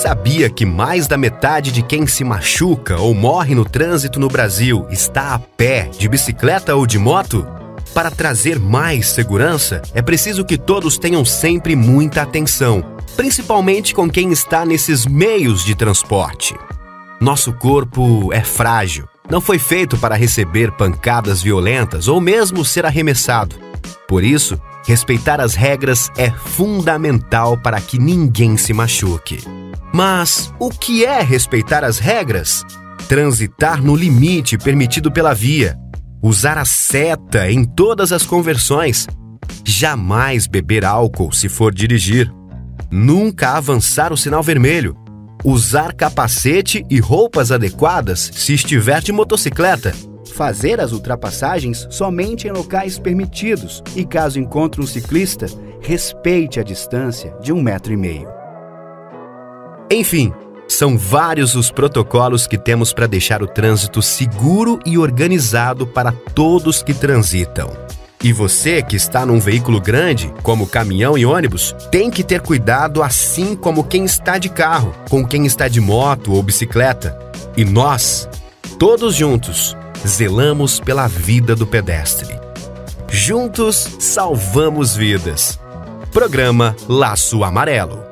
sabia que mais da metade de quem se machuca ou morre no trânsito no Brasil está a pé, de bicicleta ou de moto? Para trazer mais segurança, é preciso que todos tenham sempre muita atenção, principalmente com quem está nesses meios de transporte. Nosso corpo é frágil, não foi feito para receber pancadas violentas ou mesmo ser arremessado. Por isso, respeitar as regras é fundamental para que ninguém se machuque. Mas o que é respeitar as regras? Transitar no limite permitido pela via, usar a seta em todas as conversões, jamais beber álcool se for dirigir, nunca avançar o sinal vermelho, usar capacete e roupas adequadas se estiver de motocicleta, fazer as ultrapassagens somente em locais permitidos e, caso encontre um ciclista, respeite a distância de 1,5 metro. Enfim, são vários os protocolos que temos para deixar o trânsito seguro e organizado para todos que transitam. E você que está num veículo grande, como caminhão e ônibus, tem que ter cuidado assim como quem está de carro, com quem está de moto ou bicicleta. E nós, todos juntos, zelamos pela vida do pedestre. Juntos, salvamos vidas. Programa Laço Amarelo.